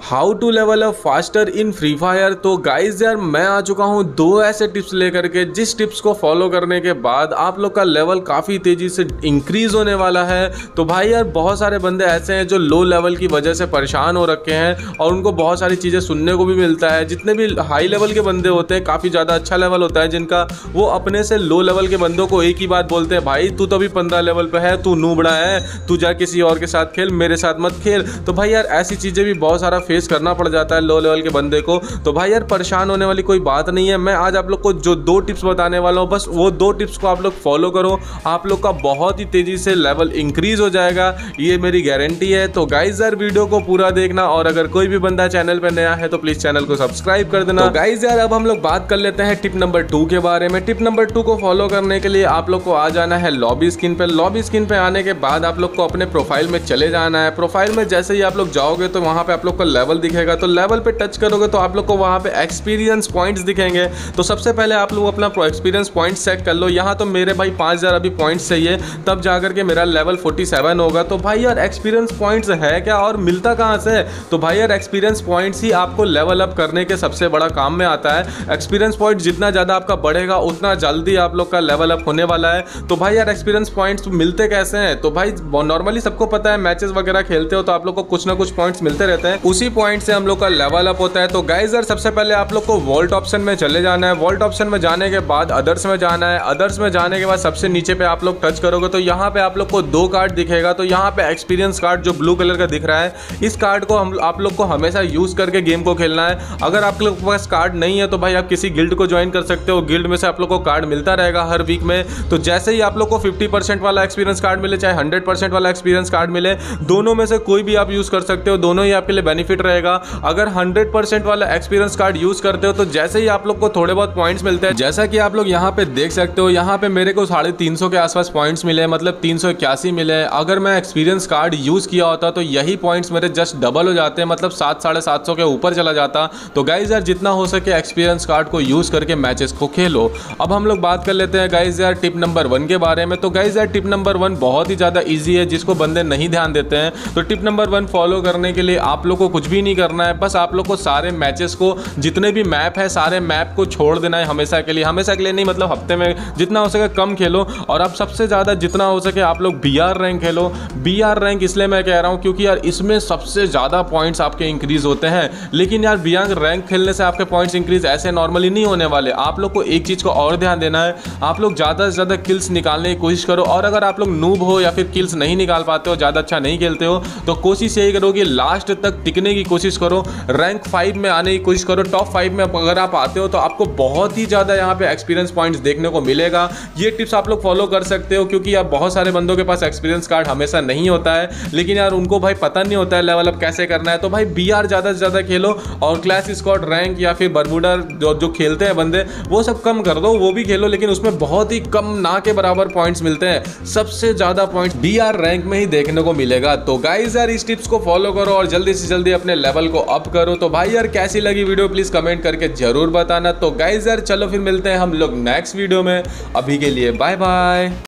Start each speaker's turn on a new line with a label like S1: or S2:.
S1: How to level up faster in free fire. तो guys यार मैं आ चुका हूँ दो ऐसे टिप्स लेकर के जिस टिप्स को फॉलो करने के बाद आप लोग का लेवल काफ़ी तेज़ी से इंक्रीज होने वाला है। तो भाई यार बहुत सारे बंदे ऐसे हैं जो लो लेवल की वजह से परेशान हो रखे हैं और उनको बहुत सारी चीज़ें सुनने को भी मिलता है। जितने भी हाई लेवल के बंदे होते हैं, काफ़ी ज़्यादा अच्छा लेवल होता है जिनका, वो अपने से लो लेवल के बंदों को एक ही बात बोलते हैं, भाई तू तो अभी 15 लेवल पे है, तू नूबड़ा है, तू जा किसी और के साथ खेल, मेरे साथ मत खेल। तो भाई यार ऐसी चीज़ें भी बहुत सारा फेस करना पड़ जाता है लो लेवल के बंदे को। तो भाई यार परेशान होने वाली कोई बात नहीं है। मैं आज आप लोग को जो दो टिप्स बताने वाला हूँ, बस वो दो टिप्स को आप लोग फॉलो करो, आप लोग का बहुत ही तेजी से लेवल इंक्रीज हो जाएगा, ये मेरी गारंटी है। तो गाइज यार वीडियो को पूरा देखना और अगर कोई भी बंदा चैनल पर नया है तो प्लीज चैनल को सब्सक्राइब कर देना। तो गाइज यार अब हम लोग बात कर लेते हैं टिप नंबर 2 के बारे में। टिप नंबर 2 को फॉलो करने के लिए आप लोग को आ जाना है लॉबी स्क्रीन पे। लॉबी स्क्रीन पे आने के बाद आप लोग को अपने प्रोफाइल में चले जाना है। प्रोफाइल में जैसे ही आप लोग जाओगे तो वहाँ पे आप लोग का लेवल दिखेगा। तो लेवल पे टच करोगे तो आप लोग को वहाँ पे एक्सपीरियंस पॉइंट्स दिखेंगे। तो सबसे पहले आप लोग अपना एक्सपीरियंस पॉइंट सेट कर लो। यहाँ तो मेरे भाई 5000 अभी पॉइंट्स चाहिए, तब जाकर के मेरा लेवल 47 होगा। तो भाई यार एक्सपीरियंस पॉइंट्स है क्या और मिलता कहाँ से है? तो भाई यार एक्सपीरियंस पॉइंट्स ही आपको लेवल अप करने के सबसे बड़ा काम में आता है। एक्सपीरियंस पॉइंट जितना ज़्यादा आपका बढ़ेगा उतना जल्दी आप लोग का लेवल अप होने वाला है। तो भाई यार एक्सपीरियंस पॉइंट्स मिलते कैसे हैं? तो भाई नॉर्मली सबको पता है, मैचेस वगैरह खेलते हो तो आप लोग को कुछ ना कुछ पॉइंट्स मिलते रहते हैं, उसी पॉइंट से हम लोग का लेवल अप होता है। तो गाइस यार सबसे पहले आप लोग को वॉल्ट ऑप्शन में चले जाना है। वॉल्ट ऑप्शन में जाने के बाद अदर्स में जाना है। अदर्स में जाने के बाद सबसे नीचे पे आप लोग टच करोगे तो यहाँ पे आप लोग को 2 कार्ड दिखेगा। तो यहाँ पे एक्सपीरियंस कार्ड जो ब्लू कलर का दिख रहा है, इस कार्ड को आप लोग को हमेशा यूज करके गेम को खेलना है। अगर आप लोग के पास कार्ड नहीं है तो भाई आप किसी गिल्ड को ज्वाइन कर सकते हो, गिल्ड में से आप लोग को कार्ड मिलता रहेगा हर वीक में। तो जैसे ही आप लोग को 50% वाला एक्सपीरियंस कार्ड मिले चाहे 100% वाला एक्सपीरियंस कार्ड मिले, दोनों में से कोई भी आप यूज कर सकते हो, दोनों ही आपके लिए बेनिफिट रहेगा। अगर 100% वाला एक्सपीरियंस कार्ड यूज करते हो तो जैसे ही आप लोग को थोड़े बहुत पॉइंट्स मिलते हैं, जैसा कि आप लोग यहाँ पे देख सकते हो, यहाँ पे मेरे को 350 के आसपास पॉइंट्स मिले, मतलब 381 मिले। अगर मैं एक्सपीरियंस कार्ड यूज किया होता तो यही पॉइंट्स मेरे जस्ट डबल हो जाते हैं, मतलब 700-750 के ऊपर चला जाता। तो गाइज यार जितना हो सके एक्सपीरियंस कार्ड को यूज करके मैचेस को खेलो। अब हम लोग बात कर लेते हैं गाइज यार टिप नंबर 1 के बारे में। तो गाइज यार टिप नंबर 1 बहुत ही ज़्यादा ईजी है, जिसको बंदे नहीं ध्यान देते हैं। तो टिप नंबर 1 फॉलो करने के लिए आप लोग को कुछ भी नहीं करना है, बस आप लोग को सारे मैचेस को, जितने भी मैप है सारे मैप को छोड़ देना है हमेशा के लिए नहीं, मतलब हफ्ते में जितना हो सके कम खेलो। और अब सबसे ज़्यादा जितना हो सके आप लोग BR रैंक खेलो। BR रैंक इसलिए मैं कह रहा हूँ क्योंकि यार इसमें सबसे ज़्यादा पॉइंट्स आपके इंक्रीज होते हैं। लेकिन यार BR रैंक खेलने से आपके पॉइंट्स इंक्रीज ऐसे नॉर्मली नहीं होने वाले। आप लोग को एक चीज़ को और ध्यान देना है, आप लोग ज़्यादा से ज़्यादा किल्स निकालने की कोशिश करो। और अगर आप लोग नूब हो या फिर किल्स नहीं निकाल पाते हो, ज़्यादा अच्छा नहीं खेलते हो, तो कोशिश यही करो कि लास्ट तक टिकने की कोशिश करो, रैंक 5 में आने की कोशिश करो। टॉप 5 में अगर आप आते हो तो आपको बहुत ही ज़्यादा यहाँ पे एक्सपीरियंस पॉइंट्स देखने को मिलेगा। ये टिप्स आप लोग फॉलो कर सकते हो क्योंकि यार बहुत सारे बंदों के पास एक्सपीरियंस कार्ड हमेशा नहीं होता है, लेकिन यार उनको भाई पता नहीं होता है लेवल अप कैसे करना है। तो भाई BR ज़्यादा से ज़्यादा खेलो और क्लैश स्क्वाड रैंक या फिर बरमूडा जो खेलते हैं बंदे, वो सब कम कर दो, वो भी खेलो, लेकिन उसमें बहुत ही कम ना के बराबर पॉइंट्स मिलते हैं। सबसे ज़्यादा पॉइंट्स BR रैंक में ही देखने को मिलेगा। तो गाइस यार इस टिप्स को फॉलो करो और जल्दी से जल्दी अपने लेवल को अप करो। तो भाई यार कैसी लगी वीडियो प्लीज़ कमेंट करके जरूर बताना। तो गाइस यार चलो फिर मिलते हैं हम लोग नेक्स्ट वीडियो में। अभी के लिए बाय बाय।